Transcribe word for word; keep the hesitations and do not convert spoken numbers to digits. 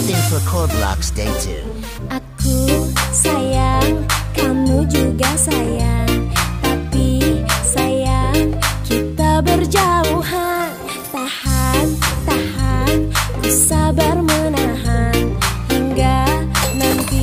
tuned for Chord Blocks Day two. Aku sayang, kamu juga sayang, tapi sayang kita berjauhan. Tahan, tahan, ku sayang.